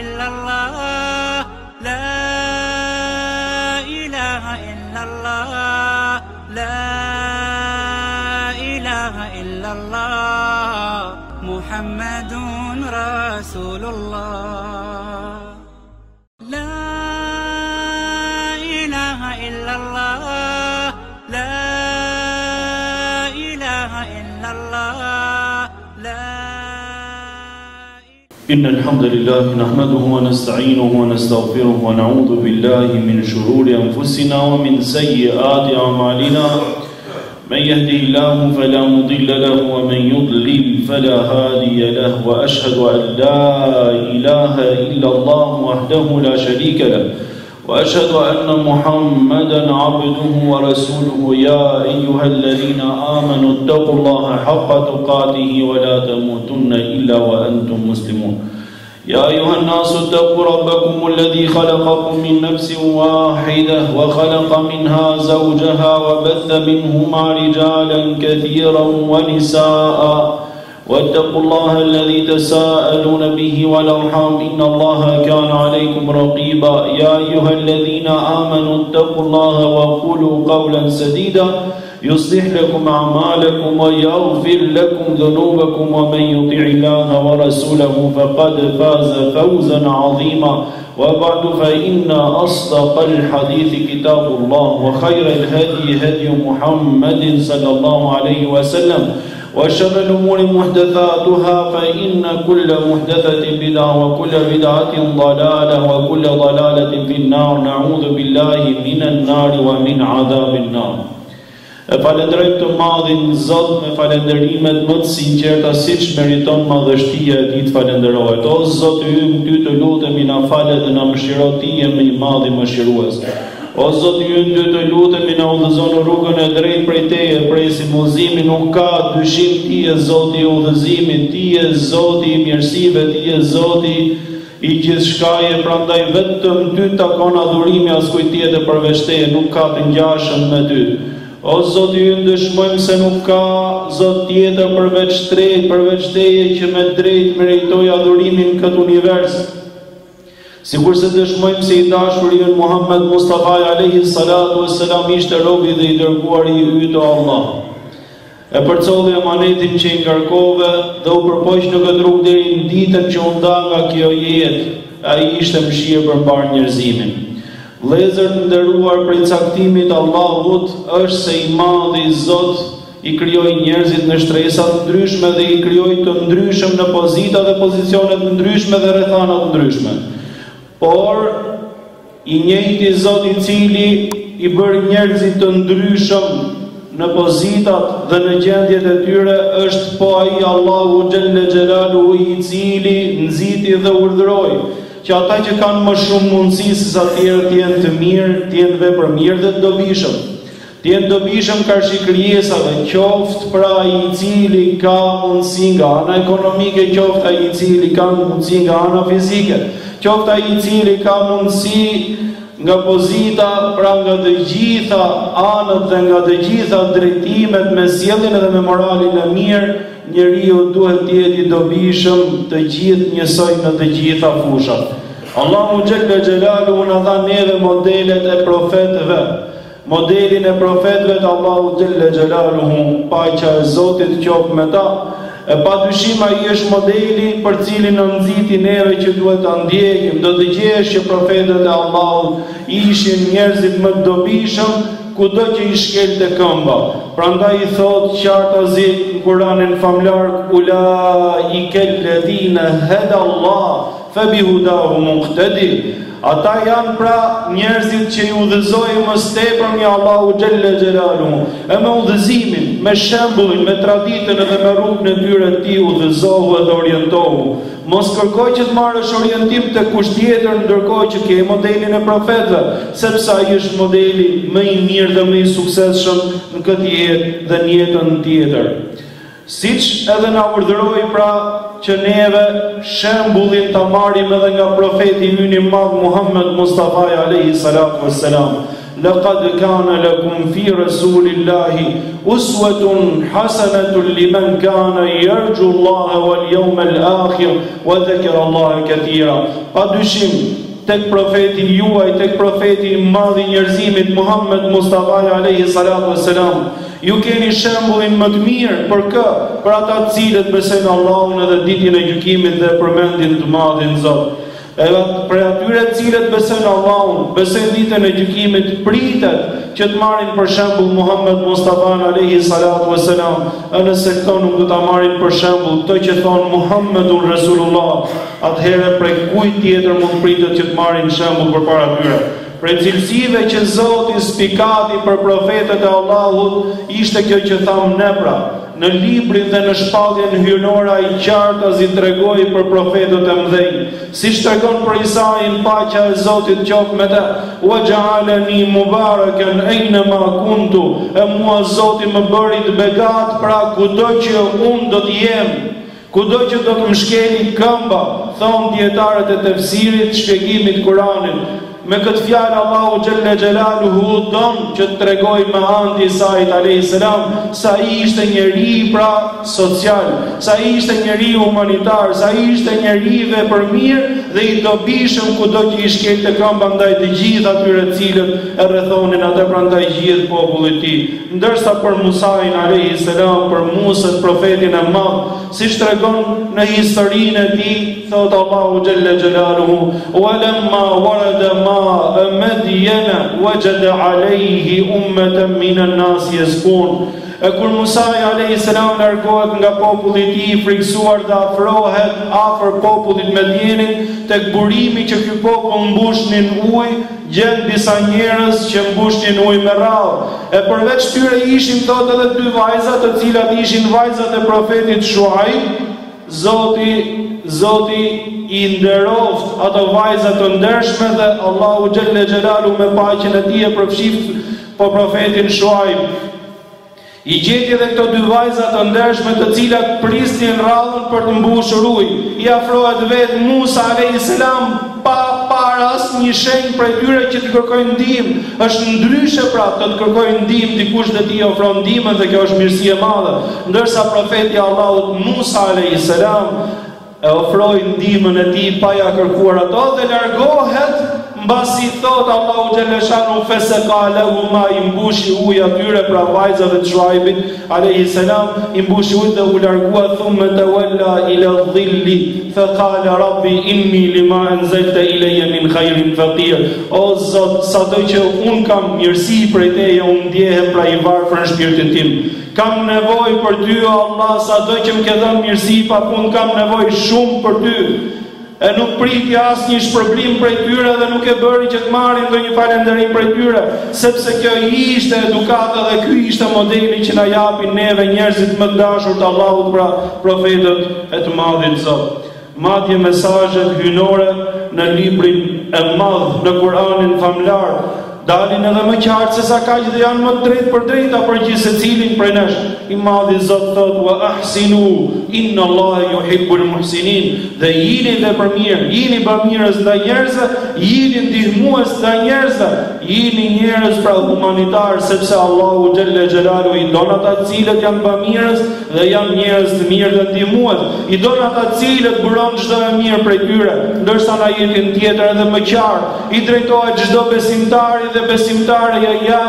إلا الله لا إله إلا الله لا إله إلا الله محمد رسول الله لا إله إلا الله لا إله إلا الله لا. إن الحمد لله نحمده ونستعينه ونستغفره ونعوذ بالله من شرور أنفسنا ومن سيئات أعمالنا من يهده الله فلا مضل له ومن يضلل فلا هادي له وأشهد أن لا إله إلا الله وحده لا شريك له وأشهد أن محمدا عبده ورسوله يا أيها الذين آمنوا اتقوا الله حق تقاته ولا تموتن إلا وأنتم مسلمون يا أيها الناس اتقوا ربكم الذي خلقكم من نفس واحدة وخلق منها زوجها وبث منهما رجالا كثيرا ونساء واتقوا الله الذي تساءلون به والأرحام إن الله كان عليكم رقيبا يا أيها الذين آمنوا اتقوا الله وقولوا قولا سديدا يصلح لكم أعمالكم ويغفر لكم ذنوبكم ومن يطع الله ورسوله فقد فاز فوزا عظيما وبعد فإن أصدق الحديث كتاب الله وخير الهدي هدي محمد صلى الله عليه وسلم وشر الأمور محدثاتها فإن كل محدثة بدعة وكل بدعة ضلالة وكل ضلالة في النار نعوذ بالله من النار ومن عذاب النار. Falenderoj të madhin Zot me falenderimet më të sinqerta siç meriton madhështia e tij të falenderohet. O Zoti ymë, ty të lutemi na falë dhe na mëshiro, ti je më i madh i mëshirues. O Zoti ymë, ty të lutemi na udhëzo në rrugën e drejtë prej teje, prej simuzimit nuk ka dyshim, ti je Zoti i udhëzimit, ti je Zoti i mirësive, ti je Zoti i gjithçkaje, prandaj vetëm ty takon adhurimi, askujt tjetër përveç teje nuk ka të ngjashëm me ty. O Zoti ynë, dëshmojmë se nuk ka Zot tjetër përveç teje që me drejt meritoj adhurimin në këtë univers. Sikur se dëshmojmë se i dashuri ynë Muhammed Mustafa alayhi salatu wassalam ishte robi dhe i dërguari i yt o Allah. E përcolli emanetin që i ngarkove dhe u përpoq në këtë rrugë deri në ditën që u nda nga kjo jetë. Ai ishte mëshirë përmbar njerëzimin. Vëllezër të nderuar, prej caktimit Allahut është se i madhi Zot i krijoi njerëzit në shtresa të ndryshme dhe i krijoi të ndryshëm në pozita dhe pozicione të ndryshme dhe rrethana të ndryshme. Por i njëjti Zot i cili i bëri njerëzit të ndryshëm në pozitat dhe në gjendjet e tyre është po ai Allahu xhelle xhelaluhu i cili nxiti dhe urdhëroi që ata që kanë më shumë mundësi se sa tjerë të jenë të mirë, të jenë vepërmirë dhe të dobishëm. Të jenë dobishëm karshi krijesave, qoftë pra ai i cili ka mundësi nga ana ekonomike, qoftë ai i cili ka mundësi nga ana fizike, qoftë ai i cili ka mundësi nga pozita, pra nga të gjitha anët dhe nga të gjitha drejtimet me sjelljen edhe me moralin e mirë, njeriu duhet të jetë i dobishëm të gjithë njësoj në të gjitha fushat. Allahu xhelle xhelaluhu na dha neve modelet e profetëve. Modelin e profetëve të Allahu xhelle xhelaluhu, paqja e Zotit qoftë me ta. E padyshim ai është modeli për cilin në nxiti neve që duhet ta ndjekim. Do të gjesh që profetët e Allahut ishin njerëzit më të dobishëm kudo që i shkelte këmba. Prandaj i thot qartazi në Kur'anin famlar, ulaika alladhina hada Allah fabihudahu muqtadi. Ata janë pra njerëzit që i udhëzoi më tepër nga Allahu xhelle xhelaluhu. E me udhëzimin, me shembullin, me traditën edhe me rrugën e tyre ti udhëzohu dhe orientohu. Mos kërkoj që të marrësh orientim te kush tjetër, ndërkohë që ke modelin e profetëve, sepse ai është modeli më i mirë dhe më i suksesshëm në këtë jetë dhe në jetën tjetër. Siç edhe na urdhëroi pra që neve shembullin ta marrim edhe nga profeti ynë i madh Muhammed Mustafa alayhi salatu wassalam. لقد كان لكم في رسول الله أسوة حسنة لمن كان يرجو الله واليوم الآخر وذكر الله كثيرا. Padyshim tek profeti juaj, tek profeti I madh I njerëzimit Muhammed Mustafa alayhi salatu wassalam, ju keni shembullin më të mirë për ata të cilët besojnë Allahun edhe ditën e gjykimit dhe përmendin të madhin Zot. Për atyre të cilët besojnë Allahun, besojnë ditën e gjykimit, pritet që të marrin për shembull Muhammed Mustafa alayhi salatu wassalam, nëse këto nuk do ta marrin për shembull këto që thon Muhammedun Rasulullah, atëherë prej kujt tjetër mund pritet që të marrin shembull përpara tyre. Prej cilësive që Zoti spikati për profetët e Allahut ishte kjo që tham ne pra. Në librin dhe në shpalljen hyjnore I qartë as I tregoi për profetët e mëdhenj, siç tregon për Isain paqja e Zotit qoftë me të, wa ja'alani mubarakan aynama kuntu, e mua Zoti më bëri të begat pra kudo që unë do të jem, kudo që do të më shkeli këmba, thon dietarët e tefsirit, shpjegimit Kuranit. Me këtë fjalë Allahu Gjelle Gjelaluhu don që të tregoj me anë të Isait a.s. sa I ishte njeri pra social, sa I ishte njeri humanitar, sa I ishte njeri vepërmirë dhe I dobishëm kudo që I shkelte këmba ndaj të gjithë atyre cilët e rrethonin atë pra ndaj gjithë popullit të tij. Ndërsa për Musain a.s., për Musën profetin e madh, siç tregon në historinë e tij, thot Allahu Gjelle Gjelaluhu, walamma warada Medjana wajada alayhi ummatan minan nas yaskun. Kur Musa alayhis salam largohet nga populli I tij friksuar dhe afrohet afër popullit Medjenit, tek burimi që ky popull mbushnin ujë, gjen disa njerëz që mbushnin ujë me radhë. E përveç tyre ishin thotë edhe 2 vajza, të cilat ishin vajzat e profetit Shuaib. Zoti I nderoft ato vajza të ndershme dhe Allahu Gjelle Gjelalu me paqen e tij e përfshift po profetin Shuaib. I gjeti edhe këto 2 vajza të ndershme të cilat prisnin radhën për të mbushur ujë. I afrohet vetë Musa alayhis salam pa para asnjë shenjë prej tyre që të kërkojnë ndihmë. Është ndryshe pra të kërkojnë ndihmë dikush dhe t'i ofron ndihmën dhe kjo është mirësi e madhe. Ndërsa profeti I Allahut Musa alayhis salam e ofroi ndihmën e tij pa ja kërkuar ato dhe largohet mbasi thot Allahu Gjeleshanu feseqalehu ma I mbushi ujë atyre pra vajzave të Shuaibit alayhis salam, I mbushi ujë dhe u largua thumma tawalla ila dhilli faqala rabbi inni lima anzalta ilayya min khairin faqir. O Zot, sado që un kam mirësi prej teje, un ndjehem pra I varfër në shpirtin tim. Kam nevojë për ty o Allah, sado që më ke dhënë mirësi, un kam nevojë shumë për ty. E nuk priti asnjë shpërblim prej tyre dhe nuk e bëri që të marrin ndonjë falënderim prej tyre, sepse kjo ishte edukata dhe ky ishte modeli që na japin neve njerëzit më të dashur të Allahut, pra profetët e të madhit Zot. Madje mesazhet hyjnore në librin e madh në Kur'anin famlar dalin edhe më qartë se sa kaq dhe janë më drejt për drejta për gjithë secilin prej nesh. I madhi Zot thot wa ahsinu inna Allaha yuhibbul muhsinin, dhe jini vepërmirë, jini bamirës ndaj njerëzve, jini ndihmues ndaj njerëzve, jini njerëz pra humanitar, sepse Allahu Gjelle Gjelalu I don ata cilët janë bamirës dhe janë njerëz të mirë dhe ndihmues. I don ata cilët buron çdo e mirë prej tyre, ndërsa në ajetin tjetër edhe më qartë I drejtohet çdo besimtari dhe besimtarja, ja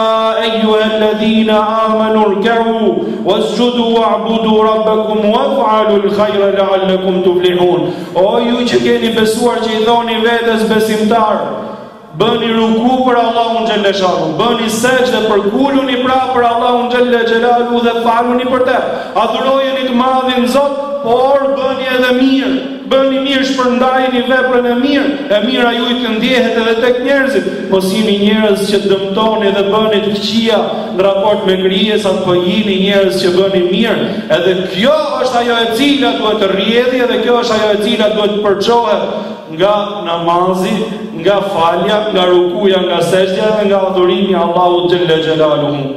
eyyuhalladhina amanu rka'u wasjudu wa'budu rabbakum waf'alu al-khayra la'allakum tuflihun. O ju që keni besuar që I thoni vetes besimtar, bëni ruku për Allahun Gjelle Gjelalu, bëni sejdë, përkuluni pra për Allahun Gjelle Gjelalu dhe faluni për te. Adhurojeni të madhin Zot, por bëni edhe mirë. Bëni mirë, shpërndajeni veprën e mira ju I të ndjehet edhe tek njerëzit. Mos jini njerëz që dëmtoni dhe bëni të këqija në raport me krijesat, po jini njerëz që bëni mirë. Edhe kjo është ajo e cila duhet të rrjedhë dhe kjo është ajo e cila duhet të përçohet nga namazi, nga falja, nga rukuja, nga sejdja dhe nga adhurimi Allahut Gjelle Gjelaluhu.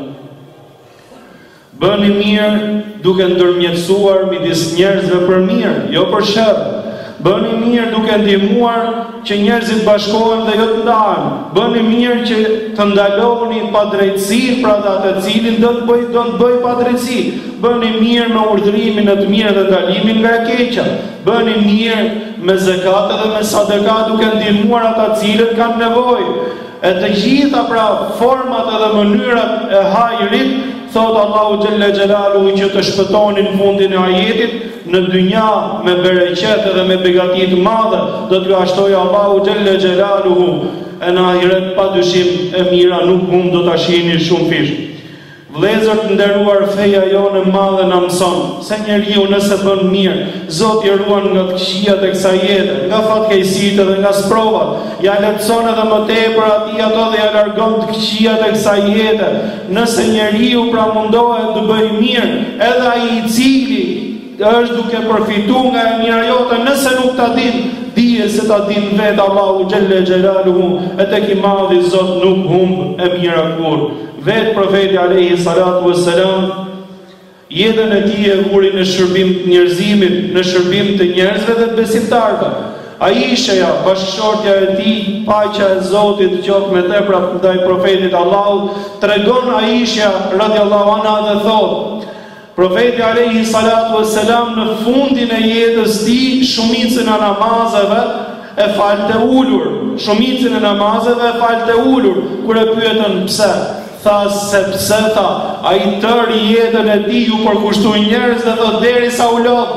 Bëni mirë duke ndërmjetësuar midis njerëzve për mirë, jo për sherr. Bëni mirë duke ndihmuar që njerëzit bashkohen dhe jo të ndahen. Bëni mirë që të ndaloni padrejtësinë, pra atë të cilin do të bëj padrejtësi. Bëni mirë me urdhërimin e të mirë dhe ndalimin nga e keqja. Bëni mirë me zakat dhe me sadakat duke ndihmuar ata të cilët kanë nevojë. E të gjitha pra format edhe mënyrat e hajrit, thot Allahu Gjelle Gjelaluhu, që të shpëtonin fundin e ajetit, në dynja me bereqet dhe me begatit madhe, do t'ju ashtoj Allahu Gjelle Gjelaluhu, e në ahiret pa dyshim e mira nuk mund do t'a shihni shumë fish. Vëllezër të nderuar, feja jonë e madhe na mëson se njeriu nëse bën mirë, Zoti e ruan nga të këqijat e kësaj jete, nga fatkeqësitë dhe nga sprovat. Ja lehtëson edhe më tepër atij ato dhe ja largon të këqijat e kësaj jete. Nëse njeriu pra mundohet të bëjë mirë, edhe ai i cili është duke përfituar nga e mira jote, nëse nuk ta din, dije se ta din vetë Allahu Gjelle Gjelaluhu, e tek i madhi Zot nuk humb e mira kur. Vetë profeti alayhi salatu wassalam jetën e tij e vuri në shërbim të njerëzimit, në shërbim të njerëzve dhe të besimtarëve. Aisha, bashkëshortja e tij, paqja e Zotit qoftë me te pra ndaj profetit Allahut, tregon Aisha radhiyallahu anha dhe thotë: profeti alayhi salatu wassalam në fundin e jetës tij shumicën e namazeve e falte ulur. Shumicën e namazeve e falte ulur. Kur e pyetën pse, tha sepse tha, ai tërë jetën e tij u përkushtoi njerëzve dhe derisa u lodh,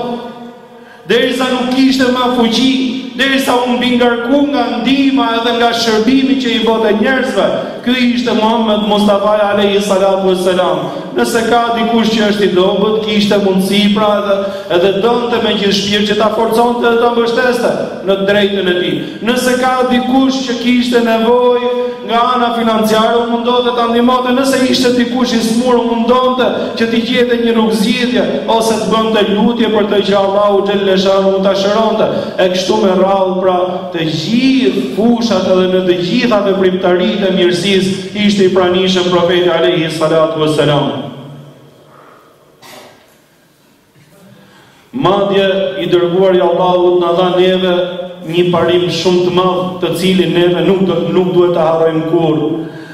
derisa nuk kishte më fuqi, derisa u mbi ngarku nga ndihma edhe nga shërbimi që i bëte njerëzve. Ky ishte Muhammed Mustafa alayhi salatu wassalam. Nëse ka dikush që është i dobët, kishte mundësi pra edhe donte me gjithë shpirt që ta forconte dhe ta mbështeste në drejtën e tij. Nëse ka dikush që kishte nevojë nga ana financiare, u mundonte ta ndihmonte. Nëse ishte dikush i smur, u mundonte që t'i gjete një rrugëzgjidhje ose të bënte lutje për të që Allahu Gjelle Shanuhu ta shëronte. E kështu me radhë pra të gjithë fushat edhe në të gjitha veprimtaritë e mirësisë ishte i pranishëm profeti alayhi salatu wassalam. Madje i dërguari Allahut na dha neve një parim shumë të madh, të cilin neve nuk duhet ta harrojmë kurrë.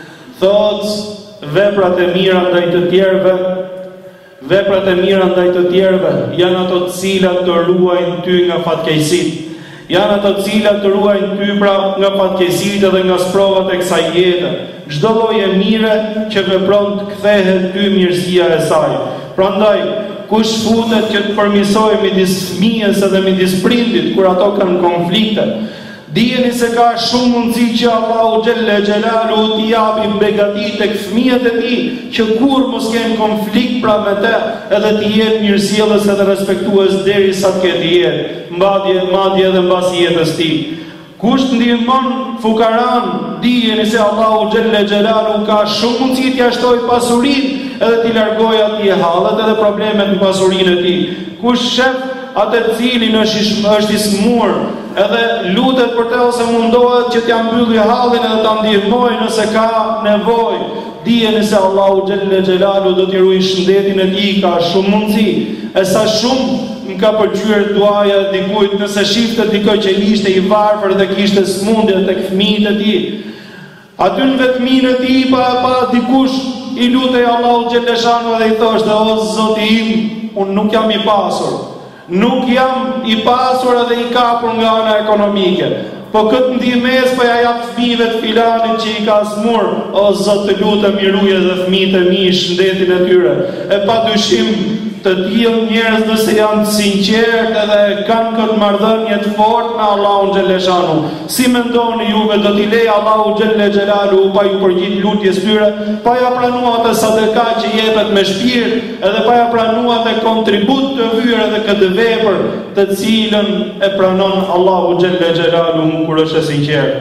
Thotë veprat e mira ndaj të tjerëve, veprat e mira ndaj të tjerëve janë ato të cilat të ruajnë ty nga fatkeqësitë. Janë ato të cilat të ruajnë ty pra nga fatkeqësitë dhe nga sprovat e kësaj jete. Çdo lloj e mire që vepron të kthehet ty mirësia e saj. Prandaj kush futet që të përmisojë midis fëmijës edhe midis prindit kur ato kanë konflikte, dijeni se ka shumë mundësi që Allahu Gjelle Gjelaluhu t'i japi begati tek fëmijët e tij, që kur mos kenë konflikt pra me te, edhe t'i jetë mirësjellës edhe respektues derisa të ketë jetë, madje edhe mbasi jetës tij. Kush ndihmon fukaran, dijeni se Allahu Gjelle Gjelaluhu ka shumë mundësi t'ia shtojë pasurinë edhe t'i largojë atij hallet edhe problemet në pasurinë e tij. Kush shef atë cilin është i smur, edhe lutet për te ose mundohet që t'ja mbylli hallin edhe t'a ndihmojë nëse ka nevojë, dijeni se Allahu Gjelle Gjelaluhu do t'i ruajë shëndetin e tij, ka shumë mundësi. E sa shumë më ka pëlqyer duaja e dikujt nëse shifte dikoj që ishte i varfër dhe kishte smundje tek fëmijët e tij. Aty në vetminë e tij pa dikush i lutej Allahu Gjelle Shanuhu dhe i thoshte: o Zoti im, unë nuk jam i pasur. Nuk jam i pasur edhe i kapur nga ana ekonomike, po këtë ndihmës po ja jap fëmijëve të filanit që i ka smur. O Zot, të lutem i ruaj edhe fëmijët e mi shëndetin e tyre. E padyshim të tillë njerëz nëse janë të sinqertë edhe kanë këtë marrëdhënie të fortë me Allahun Gjelle Shanuhu, si mendoni juve, do t'i lejë Allahu Gjelle Gjelaluhu pa ju përgjigj lutjes tyre, pa ja pranuar atë sadaka që jepet me shpirt, edhe pa ja pranuar atë kontribut të hyrë edhe këtë vepër të cilën e pranon Allahu Gjelle Gjelaluhu kur është e sinqertë.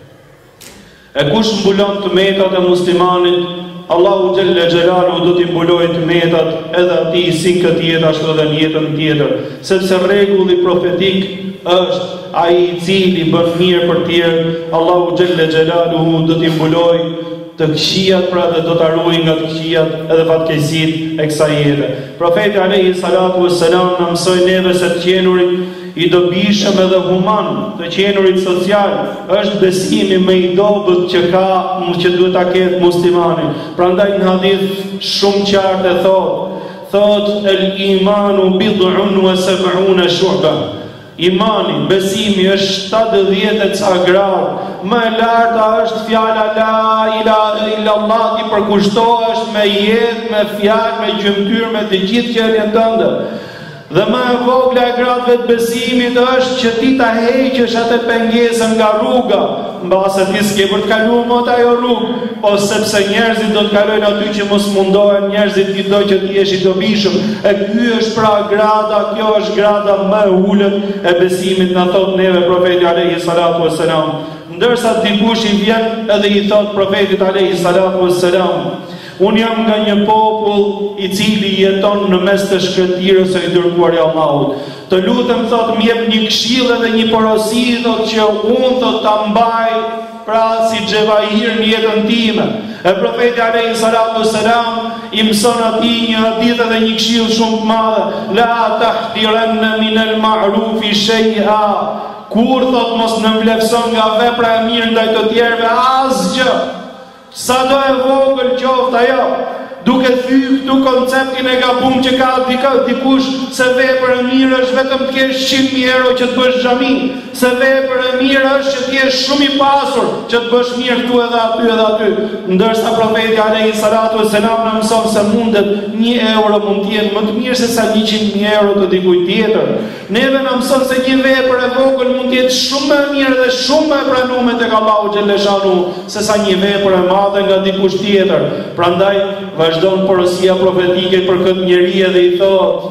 E kush mbulon të metat e muslimanit, Allahu Gjelle Gjelaluhu do t'i mbulojë të metat edhe atij si këtë jetë ashtu edhe në jetën tjetër, sepse rregulli profetik është ai i cili bën mirë për tjerë, Allahu Gjelle Gjelaluhu do t'i mbulojë të këqijat pra dhe do t'a ruajë nga të këqijat edhe fatkeqësitë e kësaj jete. Profeti alayhi salatu wassalam na mësoi neve se të qenurit i dobishëm edhe human, të qenurit social, është besimi më i dobët që duhet ta ketë muslimani. Prandaj në hadith shumë qartë e thot el imanu bid'un wa sab'una shu'ba. Imani, besimi është 70 ca gradë. Më e larta është fjala la ilaha illallah, ti përkushtohesh me jetë, me fjalë, me gjymtyr, me të gjithë gjërat tënde. Dhe më e vogla e gradëve të besimit është që ti ta heqësh atë pengesën nga rruga, mbase ti s'ke për të kaluar më ajo rrugë, po sepse njerëzit do të kalojnë aty që mos mundohen, njerëzit ti do që ti jesh i dobishëm. E ky është pra grada, kjo është grada më e ulët e besimit, na thot neve profeti alayhi salatu wassalam. Ndërsa dikush i vjen edhe i thot profetit alayhi salatu wassalam: unë jam nga një popull i cili jeton në mes të shkretirës e i dërguar i Allahut. Të lutem, thot, më jep një këshill edhe një porosi, thot, që unë thot ta mbaj pra si xhevahir në jetën time. E profeti alayhi salatu wassalam i mëson atij një hadith edhe një këshill shumë të madhe: la tahtiranna min al-ma'rufi shay'a. Kur thot mos në vlefson nga vepra e mirë ndaj të tjerëve asgjë. Sa do e vogël qoftë ajo, duke thyer këtu konceptin e gabum që ka dikush se vepra e mirë është vetëm të kesh 100.000 euro që të bësh xhami, se vepra e mirë është që të jesh shumë i pasur që të bësh mirë këtu edhe aty. Ndërsa profeti alayhi salatu wassalam na mëson se mundet 1 euro mund të jenë më të mirë se sa 100.000 euro të dikujt tjetër. Neve na mëson se një vepër e vogël mund të jetë shumë më e mirë dhe shumë më e pranuar tek Allahu xhaleshanu se sa një vepër e madhe nga dikush tjetër. Prandaj vazhdon porosia profetike për këtë njeri edhe i thot: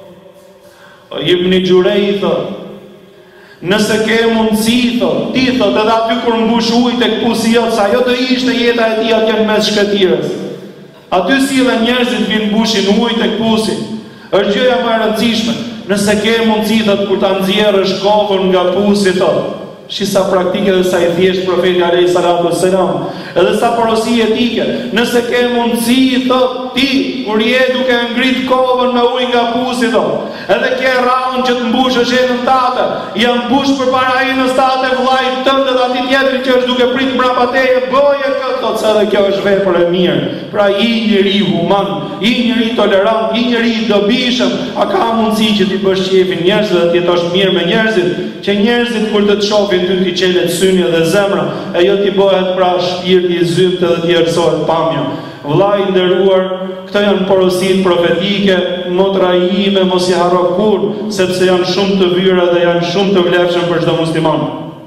Ibn Xhurej thot, nëse ke mundësi, thot, ti thot, edhe aty kur mbush ujë tek pusi jot, sa ajo do ishte jeta e tij atje në mes shkretirës. Aty sillen njerëzit vinë mbushin ujë tek pusi. Është gjëja më e rëndësishme. Nëse ke mundësi, thot, kur ta nxjerrësh kovën nga pusi, thot, shisa praktike dhe sa i thjesht profeti alayhi salatu wassalam, edhe sa porosi etike. Nëse ke mundësi, thot, ti kur je duke ngrit kovën me ujë nga pusi, thot, edhe ke rrahun që të mbushësh jetën tate, ja mbush përpara inës tate vllajt tënd dhe atij tjetri që është duke prit mbrapa teje, bëje këtë, thot, se edhe kjo është vepër e mirë. Pra i njeri human, i njeri tolerant, i njeri i dobishëm, a ka mundësi që ti bësh qefin njerëzve dhe të jetosh mirë me njerëzit, që njerëzit kur të shohin ty t'i qelet syni dhe zemra, e jo t'i bëhet pra shpirti i zymt edhe t'i erësohet pamja. Vllai i nderuar, këto janë porosit profetike, motra ime mos i harro kur, sepse janë shumë të vyra dhe janë shumë të vlefshëm për çdo musliman.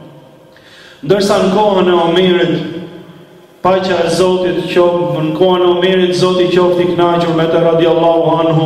Ndërsa në kohën e Omerit, paqja e Zotit qoftë, në kohën e Omerit Zoti qoftë i kënaqur me të radiallahu anhu.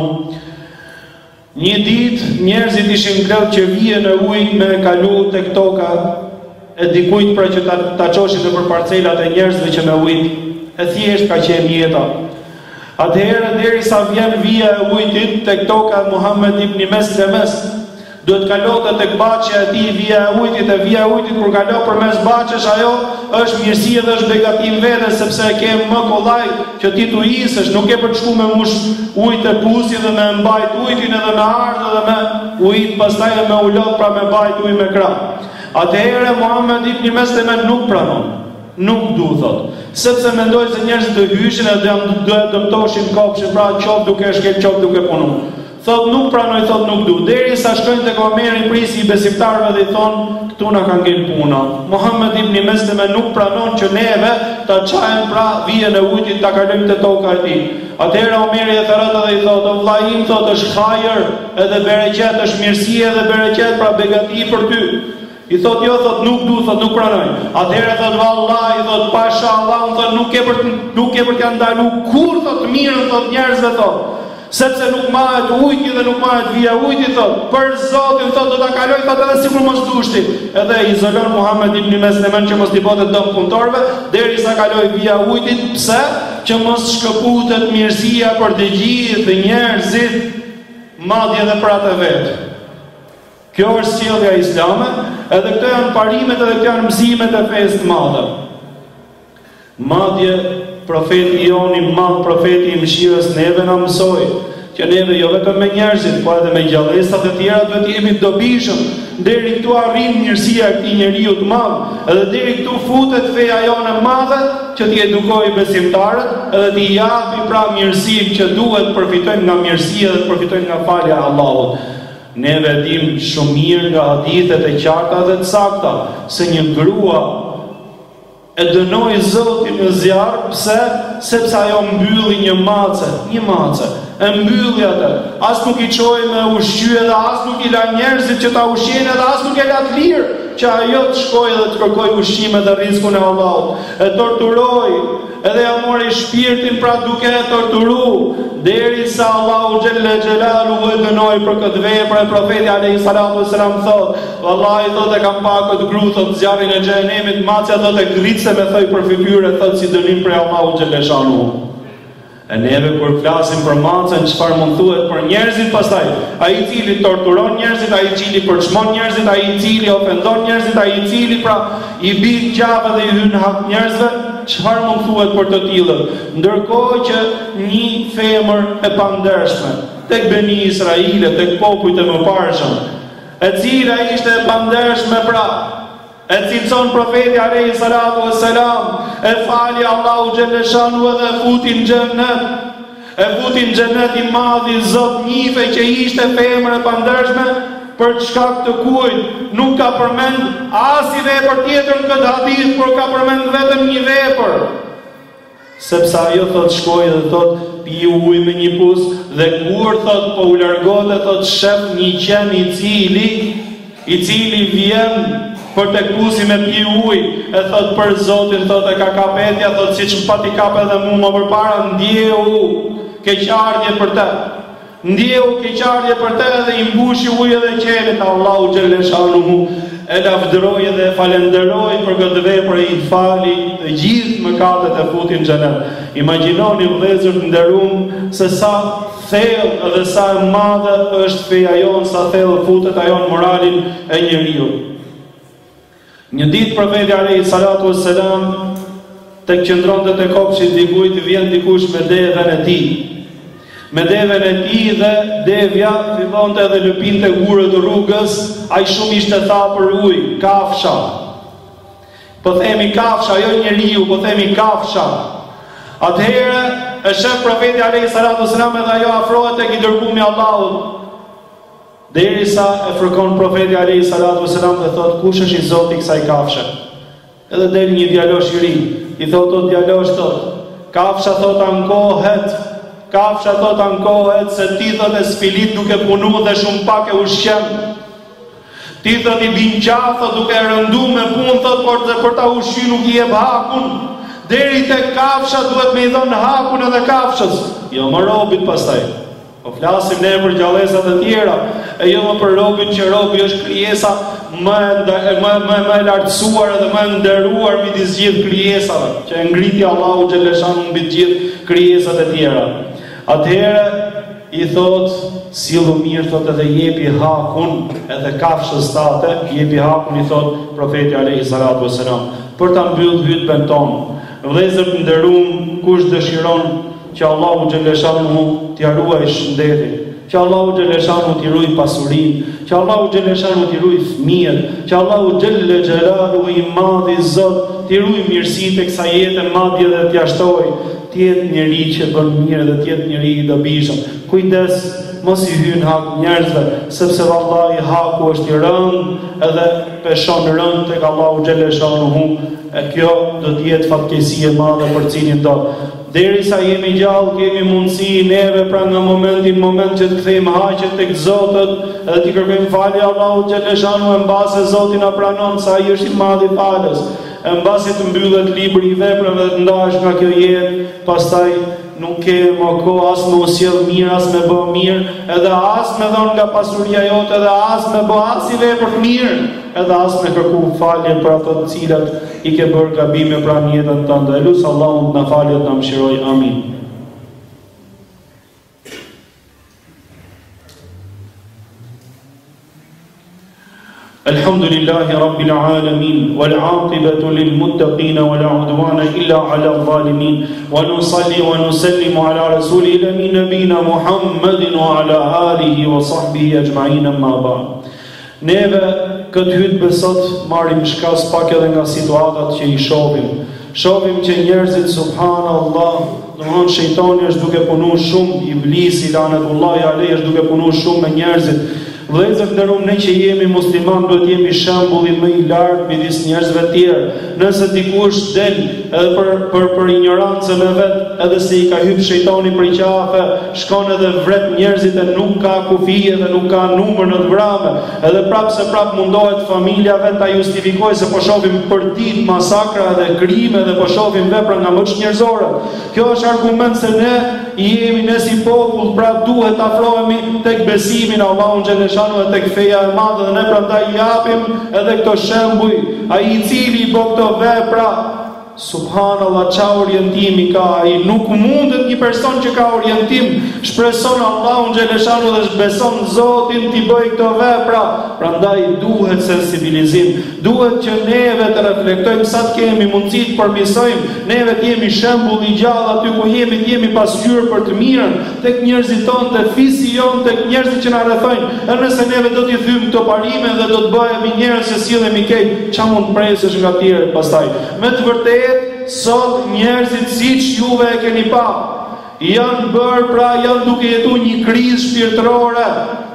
Një ditë njerëzit ishin krejt që vijen e ujit me kalu tek toka e dikujt pra që ta çoshin nëpër parcelat e njerëzve që me ujit. E thjesht ka qenë jeta. Atëherë derisa vjen vija e ujit tek toka Muhammed ibn Meslemes, duhet kalonte tek baçja e tij vija e ujit, e vija e ujit kur kalon përmes baçesh, ajo është mirësi dhe është begatim vetes, sepse ke më kollaj që ti tu isësh, nuk ke për të shkuar me mush ujit e pusit dhe me mbajt ujtin edhe me ardhë dhe me ujit pastaj me ulot pra me mbajt ujt me krah. Atëherë Muhammed ibn Meslemes nuk pranon. Nuk du, thot, sepse mendoj se njerëzit të hyshin e do dëmtoshin kopshin, pra qop duke shkel, qop duke punu. Thot nuk pranoj, thot nuk du. Derisa shkojnë tek Omeri prisi i besimtarëve dhe i thon, këtu na ka ngel puna. Muhammed ibn Meslemes nuk pranon që neve ta çajmë pra vijën e ujit ta kalojmë te toka e tij. Atëherë Omeri e therrët dhe i thot, o vllai im, thot, është hajër edhe bereqet, është mirësi edhe bereqet, pra begati për ty. I thot, jo, thot, nuk du, thot, nuk pranoj. Atëherë thot, vallahi, thot, pasha Allah, thot, nuk e për t'ja ndalu kur, thot, mirën, thot, njerëzve, thot, sepse nuk mahet ujti dhe nuk mahet vija ujti, thot, për Zotin, thot, do ta kaloj, thot, edhe sikur mos dushti. Edhe izolon Muhammed ibn Meslemen që mos t'i botet dëm punëtorëve, derisa kaloj vija ujtit, pse? Që mos shkëputet mirësia për të gjithë njerëzit, madje edhe për atë vetë. Kjo është sjellja islame, edhe këto janë parimet edhe këto janë mësimet e fesë të madhe. Madje profeti joni, madh profeti i mëshirës neve na mësoi që neve jo vetëm me njerëzit, po edhe me gjallësat e tjera duhet të jemi të dobishëm, deri këtu arrin mirësia e këtij njeriu të madh, edhe deri këtu futet feja jonë e madhe që t'i edukojë besimtarët edhe t'i japi pra mirësinë që duhet të përfitojnë nga mirësia dhe të përfitojnë nga falja e Allahut. Neve dim shumë mirë nga hadithet e qarta dhe të sakta se një grua e dënoi Zotin në zjarr. Pse? Sepse ajo mbylli një mace, e mbylli atë. As nuk i çoi me ushqye dhe as nuk i la njerëzit që ta ushqejnë dhe as nuk e la të lirë që ajo të shkojë dhe të kërkojë ushqime dhe rrezikun e Allahut. E torturoi, edhe ja mori shpirtin pra duke e torturu, derisa Allahu xhelle xhelaluhu e dënoi për këtë vepër. E profeti alayhi salatu wasalam thotë, vallahi thotë kam pa këtë gru thotë zjarrin e xhenemit, macja thotë gritse me thoj për fytyrë, thotë si dënim për Allahu xhelle xhelaluhu. E neve kur flasim për macën, çfarë mund thuhet për njerëzit pastaj? Ai i cili torturon njerëzit, ai i cili përçmon njerëzit, ai i cili ofendon njerëzit, ai i cili pra i bën gjave dhe i hyn hak njerëzve, çfarë mund thuhet për të tillët? Ndërkohë që një femër e pandershme tek Beni Israile, tek popujt e mëparshëm, e cila ishte e pandershme pra, e cilëson profeti alayhi salatu wassalam, e fali Allahu xhelle shanu edhe futi në xhennet. E futi në xhennet i madhi Zot njife që ishte femër e pandershme, për shkak të kujt nuk ka përmend as i vepër tjetër në këtë hadith, por ka përmend vetëm një vepër. Sepse ajo thot shkoi dhe thot pi ujë me një pus, dhe kur thot po u largote thot shef një qen i cili vjen për tek pusi me pi ujë, e thot për Zotin thot e ka kapetja, thot siç më pati kap edhe mua më përpara, ndjeu keqardhje për të. Ndjeu keqardhje për të dhe i mbushi ujë dhe qenit. Allahu xhelle shanuhu e lavdëroi dhe e falenderoi për këtë vepër, i fali të gjithë mëkatet e futi në xhenet. Imagjinoni vëllezër të nderuam se sa thellë dhe sa e madhe është feja jonë, sa thellë futet ajo në moralin e njeriu. Një ditë profeti alayhi salatu wassalam tek qendronte te kopshti i dikujt, vjen dikush me devën e tij. Me devën e tij dhe devja fillonte edhe lëpinte gurët e rrugës, ai shumë ishte thapur ujë, kafsha. Po themi kafsha, jo njeriu, po themi kafsha. Atëherë e shef profeti alayhi salatu wassalam edhe ajo afrohet tek i dërguari i Allahut. Derisa e fërkon profeti alayhi salatu wassalam dhe thot kush është i Zoti i kësaj kafshe? Edhe del një djalosh i ri, i thot o djalosh thot, kafsha thot ankohet se ti thot e sfilit duke punu dhe shumë pak e ushqem. Ti thot i bin qafë duke rëndu me punë thot, por dhe për ta ushqy nuk i jep hakun. Deri te kafsha duhet me i dhënë hakun edhe kafshës. Jo më robit pastaj. Po flasim ne për gjallësat e tjera, e jo më për robin që robi është krijesa më e lartësuar dhe më e nderuar midis gjithë krijesave, që e ngriti Allahu xhelle shanu mbi të gjithë krijesat e tjera. Atëherë i thot, sillu mirë thot edhe jepi hakun edhe kafshës tate, jepi hakun i thot profeti alayhi salatu wassalam, për ta mbyllur hutben tonë. Vëllezër të nderuam, kush dëshiron që Allahu xhelle shanu t'i ruaj shëndetin, që Allahu xhelle shanu t'i ruaj pasurinë, që Allahu xhelle shanu t'i ruaj fëmijët, që Allahu xhelle xhelaluhu i madhi Zot t'i ruaj mirësitë e kësaj jete madje dhe t'i ashtojë të jetë njeri që bën mirë dhe të jetë njeri i dobishëm. Kujdes, mos i hyn hak njerëzve, sepse vallahi haku është i rënd edhe peshon rënd tek Allahu xhelle shanuhu, e kjo do të jetë fatkeqësi e madhe për cilin do. Derisa jemi gjallë, kemi mundësi neve pra nga moment që të kthejmë haqet tek Zotët edhe t'i kërkojmë falje Allahu xhelle shanuhu, mbase Zoti na pranon se ai është i madh i falës. Mbasi të mbyllet libri i veprave dhe të ndahesh nga kjo jetë, pastaj nuk ke më kohë as me usjell mirë, as me bë mirë, edhe as me dhon nga pasuria jote, edhe as me bë as i vepër mirë, edhe as me kërku falje për ato të cilat i ke bërë gabime pranë jetën tënde. Lut Allahun të na falë dhe na mëshiroj. Amin. الحمد لله رب العالمين والعاقبة للمتقين ولا عدوان إلا على الظالمين ونصلي ونسلم على رسول الأمين نبينا محمد وعلى آله وصحبه أجمعين. أما بعد. Neve këtë hutbë sot marrim shkas pak edhe nga situatat që i shohim. Shohim që njerëzit subhanallah, domthon shejtani është duke punuar shumë, iblisi lanetullahi alejhi është duke punuar shumë me njerëzit. Vëllezër nderuam, ne që jemi musliman duhet jemi shembulli më i lartë midis njerëzve të tjerë. Nëse dikush del edhe për ignorancën e vet, edhe se i ka hyrë shejtani për qafe, shkon edhe vret njerëzit e nuk ka kufi dhe nuk ka numër në të vrame. Edhe prap mundohet familja vet ta justifikojë se po shohim për ditë masakra dhe krime dhe po shohim vepra nga më njerëzore. Kjo është argument se ne jemi ne si popull, pra duhet të afrohemi tek besimi në Allahun xhaleshanu dhe tek feja e madhe, dhe ne prandaj japim edhe këto shembuj. Ai i cili bë këto vepra, subhanallah, qa orientimi ka ai? Nuk mundet një person që ka orientim, shpreson Allahun xhaleshanu dhe beson Zotin t'i bëj këto vepra. Prandaj duhet sensibilizim, duhet që neve të reflektojmë sa të kemi mundësi të përmirësojmë, neve të jemi shembull i gjallë aty ku jemi, të jemi pasqyrë për të mirën tek njerëzit tonë, tek fisi jon, tek njerëzit që na rrethojnë. Edhe nëse neve do t'i thymë këto parime dhe do të bëhemi njerëz që sillemi keq, ç'a mund presësh nga tjerët pastaj? Me të vërtetë sot njerëzit siç juve e keni pa, janë bërë, pra janë duke jetu një krizë shpirtërore.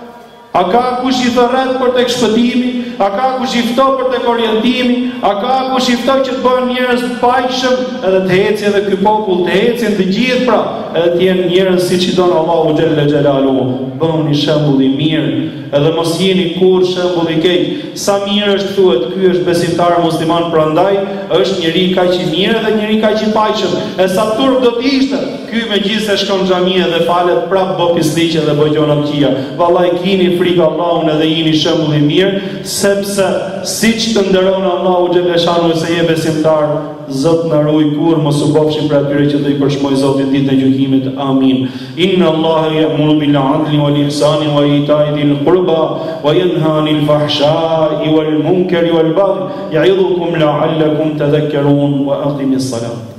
A ka kush i thërret për tek shpëtimi? A ka kush i fto për tek orientimi? A ka kush i fto që të bëhen njerëz të pajshëm, edhe të ecë edhe ky popull të ecën të gjithë, pra edhe të jenë njerëz siç i don Allahu xhelle xhelaluhu. Bëni shembull i mirë, edhe mos jeni kur shembull i keq. Sa mirë është thuhet, ky është besimtar musliman, prandaj është njeri kaq i mirë dhe njeri kaq i pajshëm. E sa turp do të ishte, ky megjithëse shkon në xhami dhe falet prap bë pisliqe dhe bë gjona të këqija. Vallahi kini frikë Allahun edhe jeni shembull i mirë, sepse siç të nderon Allahu xhaleshanu se je besimtar, Zot na ruaj kur mos u bofshi për atyre që do i përshmoj Zotit ditën e gjykimit. Amin. Inna Allaha ya'muru bil 'adli wal ihsani wa ita'i dhil qurba wa yanha 'anil fahsha'i wal munkari wal baghi ya'idhukum la'allakum tadhakkarun wa aqimis salat.